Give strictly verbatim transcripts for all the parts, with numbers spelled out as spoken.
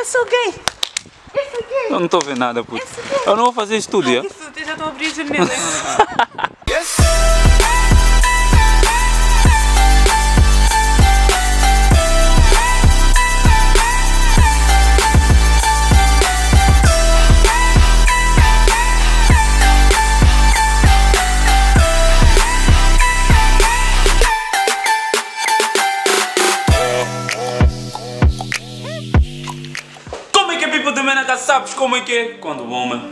Eu sou gay. Eu sou gay. Eu não estou a ver nada, puto. Eu, eu não vou fazer isso tudo, Ai, é? que susto, eu já estou a abrir a janela. Sabes como é que é? Quando o homem...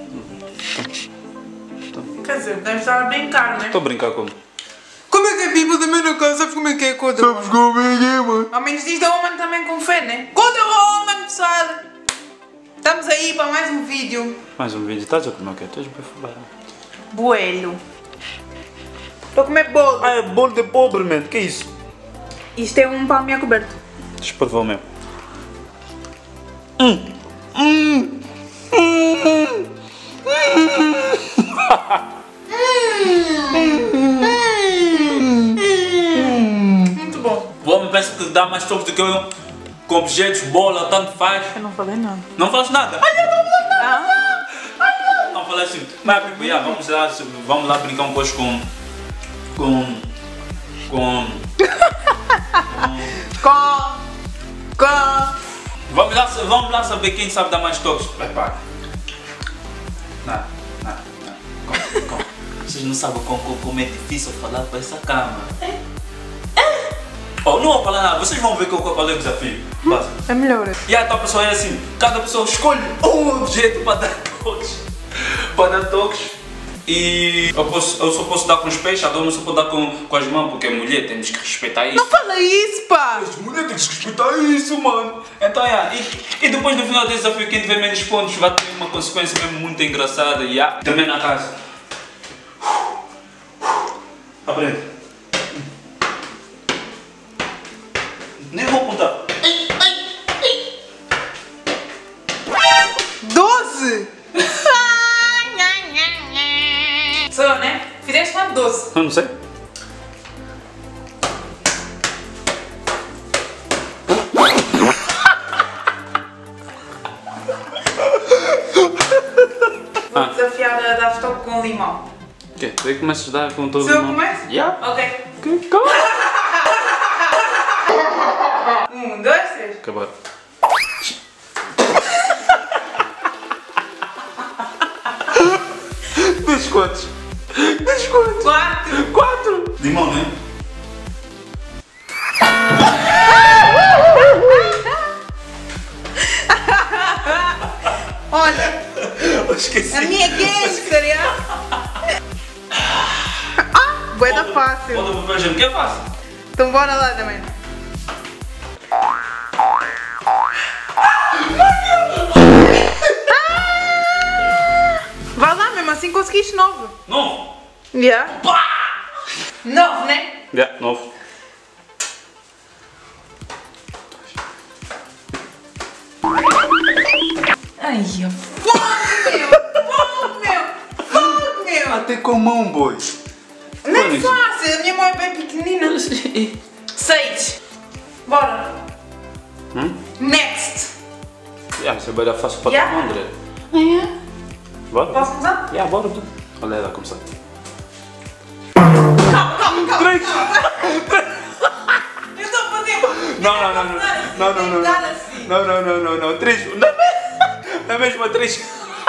Quer dizer, podemos estar a brincar, não é? Estou a brincar como? Como é que é, people? Também não casa, sabes como é que é? Quando Sabes como é que é, mano? ao menos diz da woman também com fé, né? Quando o woman, pessoal! Estamos aí para mais um vídeo. Mais um vídeo, estás a comer o quê? Estás bem falar. Boelho. Estou a comer bolo. Ah, é bolo de pobre, man. Que é isso? Isto é um palmier coberto. Deixa eu provar o meu. Hum. Hum. Hum. Muito bom. O homem pensa que dá mais toques do que eu. Com objetos, bola, tanto faz. Eu não falei nada. Não faz nada. Ah. Não falei assim. Mas, Pipo, yeah, vamos lá, vamos lá brincar um pouco com... Com... Com... Com. Com. Vamos lá, vamos lá saber quem sabe dar mais toques. Vai, pá. Não, não, não. Como, como? Vocês não sabem como, como é difícil falar para essa câmera. Oh, não vou falar nada, vocês vão ver qual, qual é o desafio. Basta. É melhor. E aí, então, pessoal, é assim: cada pessoa escolhe um objeto para dar toques. Para dar toques. E eu, posso, eu só posso dar com os pés, a dona só pode dar com, com as mãos, porque é mulher, temos que respeitar isso. Não fala isso, pá! As mulheres têm que respeitar isso, mano. Então, yeah, e, e depois no final desse desafio, quem tiver menos pontos vai ter uma consequência mesmo muito engraçada. Yeah. Também na casa. Aprende. Nem vou contar. doze! Sou eu, né? Fizeste quanto? doze? Eu não sei. Vou desafiar a dar stop com limão. O quê? Tu é que começas a dar com todo Se eu mundo? começo? Yeah. Ok. Que calma. Um, dois, três. Acabar. Diz quantos? Diz quantos? Quatro. Quatro. Limão, né? Olha, Eu esqueci. a minha gangster, já? Ah, bué da fácil. Bota o papel, que é fácil. Então bora lá também. Vai lá, mesmo assim conseguiste nove. Novo. Já? Yeah. Nove, né? Já, yeah, novo. Ai, fogo, meu! Fogo, meu! Fogo, meu! Até com mão, boy. Não é fácil, a minha mão é bem pequenina. Seis. Bora. Hum? Next. Já, você vai dar fácil para Yeah. todo mundo, André. Amanhã. Bora? Posso começar? Já, yeah, bora tu. Olha ela a começar. Calma, calma, calma. Três. Eu estou a fazer. Não, não, não, não. Não, não, não. Dar assim. Não, não, não, não, não. Três. Na mesma três.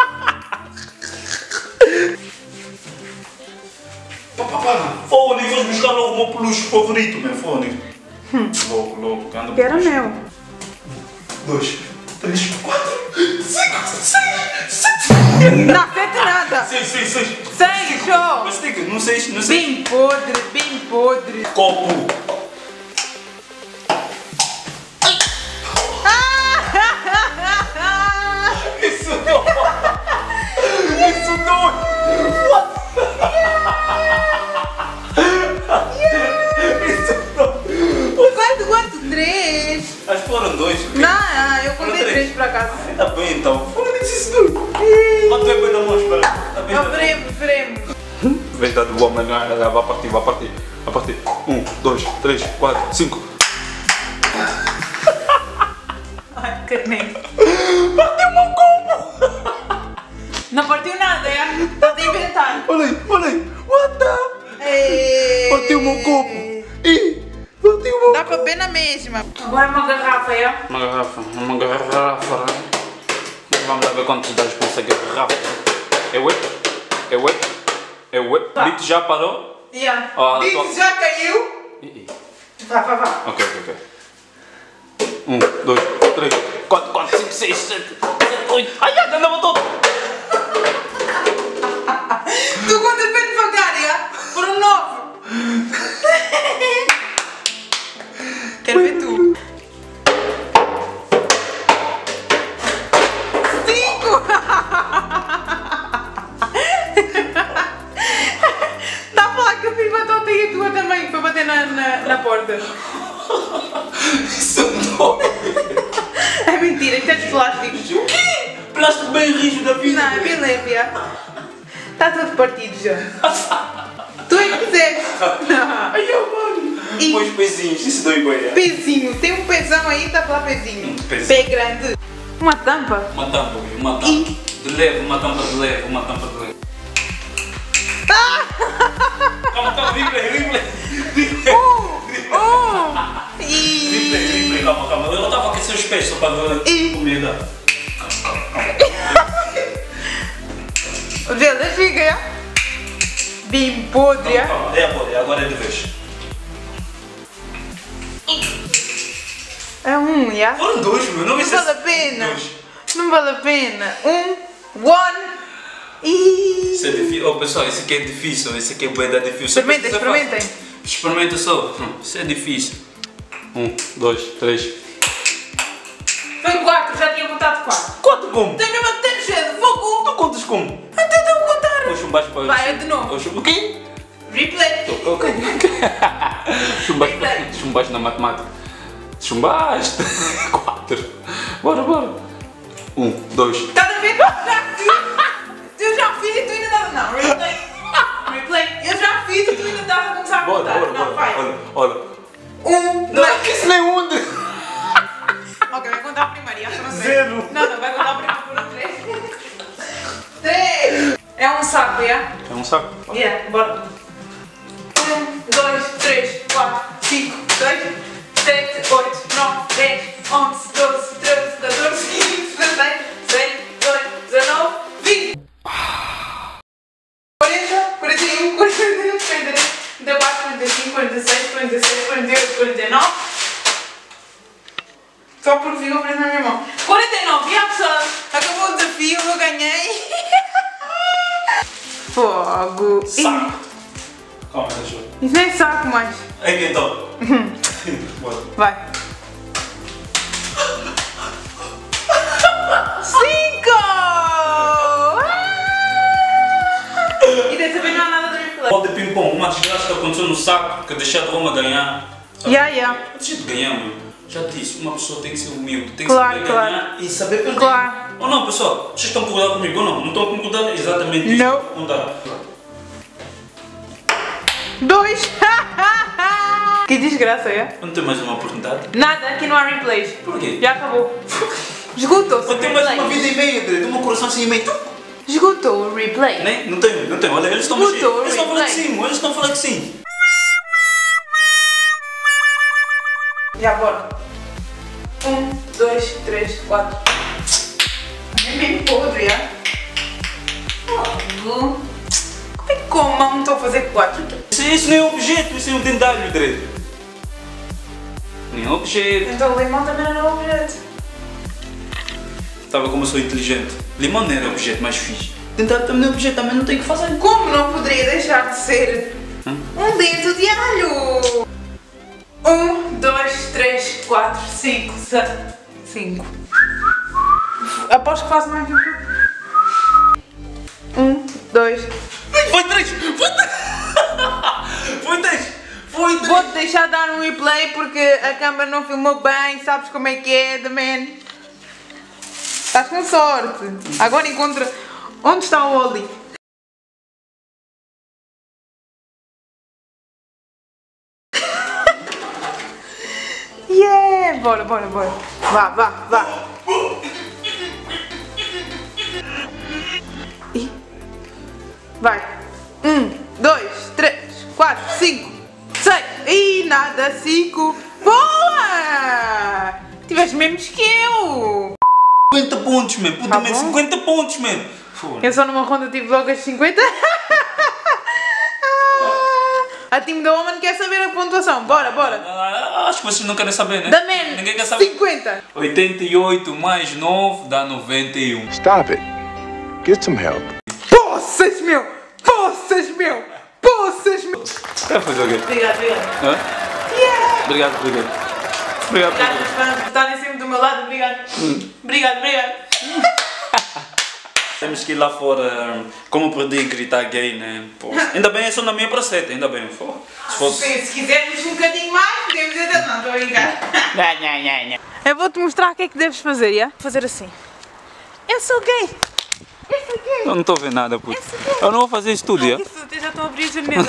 Fone, vamos buscar logo o meu peluche favorito, meu fone. Louco, louco. Anda Que era meu. Dois, três, quatro, cinco, seis, sete. Não afeta nada. Seis, seis, seis. Seis, show. Mas tem que, não sei, não sei. Bem podre, bem podre. Copo. Isso não. Isso não. Quanto, quanto? Três. Acho que foram dois. Não, eu Foram contei três para cá. Tá bem então. Foram isso tudo. Quanto é bem na mão, espera. Tá bem. Eu veremos, veremos. Verdade, o homem vai partir, vai partir. Vai partir. Um, dois, três, quatro, cinco. Ai, carne. Partiu o meu copo! Não partiu nada, é? Estás a inventar. Olha aí, olha aí. What the? Ei. Partiu o meu copo. Ih, partiu o meu Dá para beber na mesma. Agora uma garrafa, é? Uma garrafa, uma garrafa. Vamos lá ver quantos dados com essa garrafa. É oito? É oito? É oito? Tá. Dito já parou? Yeah. Oh, Dito tô... já caiu. Vá, vá, vá. Ok, ok, ok. Um, dois, três, quatro, quatro, cinco, seis, sete, sete, oito. Ai, já andava todo. Tu contas bem devagar, é? Foram nove. Quero ver tu. Cinco. Dá a falar que eu fiz batota e a tua também para bater na, na, na porta. Isso não. É mentira, isto é de plástico. O quê? Plástico bem rígido da vida. Não, é bem leve, é. Está todo partido já. Tu é que fizeste. Ai, mano. E- Põe os pezinhos, isso dói bem. Pezinho, tem um pezão aí, está lá pezinho. Um pezinho. Pé grande. Uma tampa. Uma tampa, uma tampa. E- De leve, uma tampa de leve, uma tampa de leve. Calma, calma, replay, replay. Replay. Oh! Replay, E... replay, calma, calma. Eu estava a aquecer os pés só para ver E- comida. Vê, fica, é? Bem podre, é? Calma, calma. É agora, agora é de vez. É um, é? Foram dois, meu. Não, Não isso é- vale a pena. Dois. Não vale a pena. Um, one e... Isso é difícil. Oh, pessoal, isso aqui é difícil. Isso aqui é bem da difícil. Experimentem, Isso é experimentem. fácil. Experimenta só. Hum, Isso é difícil. Um, dois, três. Foi quatro, já tinha contado quatro. Conta como? Tem mesmo a ter cheio de fogo. Tu contas como? Até estou a contar. Ou chumbaste para... Vai, é de novo. Ou chum- O quê? Replay. Ok. Chumbaste, Replay. chumbaste na matemática. Chumbaste. Quatro. Bora, bora. Um, dois. Estás a ver? Já fiz. Eu já fiz e tu ainda estás... Não, replay. Replay. Eu já fiz e tu ainda estás a começar a Bora, contar. bora, Não, bora. vai. Olha, olha. Um, Não, dois... isso nem onde? Ok, vai contar primeiro. Já não sei. Zero. Não, não, vai contar primeiro por um três. Três. É um saco, já? É um saco. Yeah, bora. Um, dois, três, quatro, cinco, seis, sete, oito, nove, dez, onze, doze, treze, catorze, quinze, dezesseis, dezessete, dezoito, dezanove, vinte. quarenta, quarenta e um, quarenta e dois, quarenta e três, quarenta e quatro, quarenta e cinco, quarenta e seis, quarenta e sete, quarenta e oito, quarenta e nove. Só porque ficou preso na minha mão. quarenta e nove, e a pessoa acabou o desafio, eu ganhei. Fogo. Saco. Calma, deixa eu ver. Isso nem é saco mais. Aí então. Bora. Vai. Cinco! Ah! E dessa vez não há nada de replay. Bola de ping-pong, uma desgraça que aconteceu no saco, que deixar de Roma ganhar. Ya, ya. Deixa de ganhar, meu. Já disse, uma pessoa tem que ser humilde, tem Claro, que saber claro. ganhar e saber perder. Claro. Ou não, pessoal? Vocês estão a concordar comigo ou não? Não estão a concordar? Exatamente isso. Não. Não. Dois! Que desgraça, é? Não tem mais uma oportunidade? Nada, aqui não há replays. Porquê? Já acabou. Esgotou-se o Eu tenho mais uma replay. vida e meia, direito. Uma coração assim e meio. Esgotou o replay. Nem? Não tem, não tem. Olha, eles estão a mexer. Botou o Eles estão a falar que replay. sim, eles estão a falar que sim. Já, bora. Um, dois, três, quatro. É bem podre, é? Fogo. Como é que com a mão estou a fazer quatro? Isso, isso nem é objeto, isso é um dentário, direito. Nem é objeto. Então o limão também não é objeto. Estava como eu sou inteligente. Limão não era objeto mais fixe. Dentário também não é objeto, também não tem que fazer. Como não poderia deixar de ser Hum? um dente de alho? Um, dois, três, quatro, cinco, seis, cinco. Aposto que faço mais do que um, dois. Foi três! Foi três! Foi três! Foi três! Vou-te deixar dar um replay porque a câmera não filmou bem, sabes como é que é, the man. Estás com sorte. Agora encontra. Onde está o Oli? Yeah! Bora, bora, bora. Vá, vá, vá. Vai. Um, dois, três, quatro, cinco, seis. E nada, cinco. Boa! Tiveste menos que eu. cinquenta pontos, man. Puta, Tá man, bom. cinquenta pontos, man. Eu só numa ronda tive logo as cinquenta. A time da Woman quer saber a pontuação. Bora, bora. Ah, acho que vocês não querem saber, né? Da Man, Ninguém quer saber. cinquenta. oitenta e oito mais nove dá noventa e um. Stop it. Get some help. Poças, meu! Poças, meu! Poças, meu! Quer fazer o quê? Obrigado, obrigado. Hã? Yeah! Obrigado, obrigado. Obrigado, Obrigado obrigado. pelos fãs por estarem sempre do meu lado. Obrigado. Obrigado, obrigado. Temos que ir lá fora, como perdi gritar gay, né? Pô. Ainda bem, é só na minha praceta, ainda bem. Pô. Se fosse... Se, se quisermos um bocadinho mais, podemos ir até. Não, estou a brincar. Eu vou-te mostrar o que é que deves fazer, já? Fazer assim. Eu sou gay. Eu sou gay. Eu não estou a ver nada, puto. Eu não vou fazer isso tudo, já? Isso, eu já estou a abrir a janela.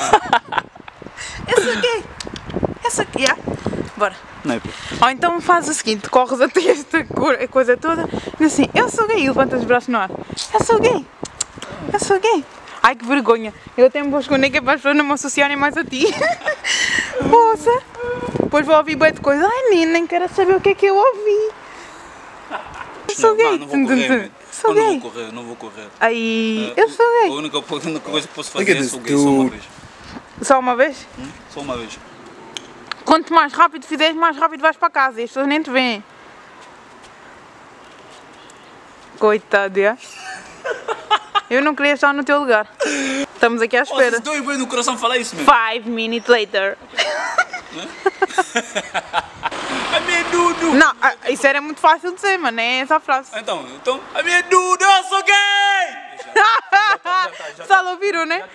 Eu sou gay. Eu sou gay. Já? Bora. Não é, puto. Ou então faz o seguinte, corres até esta cor- a coisa toda e assim, eu sou gay, e levanta os braços no ar. Eu sou gay. Eu sou gay. Ai que vergonha. Eu até me vou esconder que é para as pessoas não me associarem mais a ti. Poxa. Depois vou ouvir bem de coisa. Ai menina, nem quero saber o que é que eu ouvi. Eu sou Não, gay. não vou correr, man. Sou Eu não gay. vou correr, não vou correr. Aí, Eh, eu sou A gay. única, a única coisa que posso Look fazer at é this sou gay só uma dude. vez. Só uma vez? Hum? Só uma vez. Quanto mais rápido fizeres, mais rápido vais para casa e as pessoas nem te veem. Coitado, é? Eu não queria estar no teu lugar. Estamos aqui à Oh, espera. vocês doem bem no coração falar isso, mesmo. Five minutes later. A minha Dudu! Não, ah, isso era muito fácil de dizer, mano, é essa a frase. Então, então, a minha Dudu, eu sou gay! Só ouviram, né?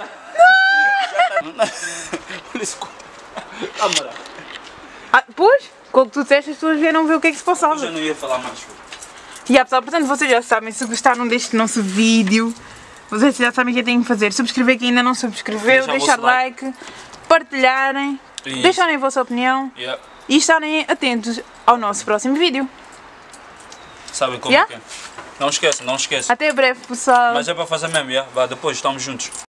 Olha isso. Câmara. Ah, pois, com o que tu disseste, as pessoas vieram ver o que é que se Eu passava. já não ia falar mais. E yeah, pessoal, portanto, vocês já sabem, se gostaram deste nosso vídeo, vocês já sabem o que têm que fazer. Subscrever quem ainda não subscreveu, Deixar o deixar vosso like. like, partilharem, Isso. deixarem a vossa opinião Yeah. e estarem atentos ao nosso próximo vídeo. Sabem como Yeah? é que é. Não esquece, não esquece. Até breve, pessoal. Mas é para fazer mesmo, yeah? Vá, depois estamos juntos.